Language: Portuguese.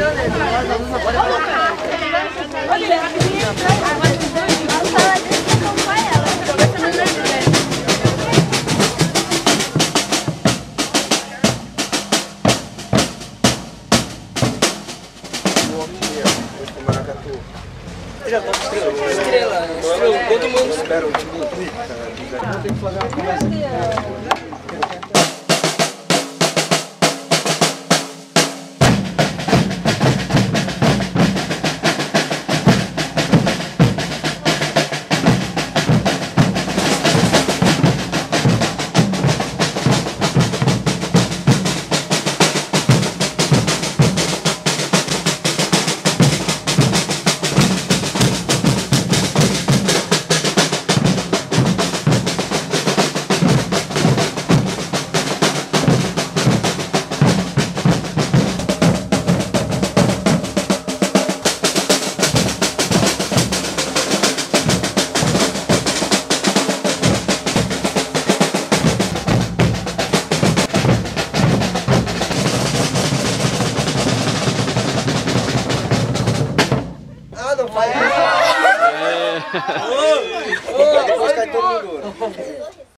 Já tô estrela. Todo mundo espera o time. Tem que fazer uma coisa. Depois cai todo mundo.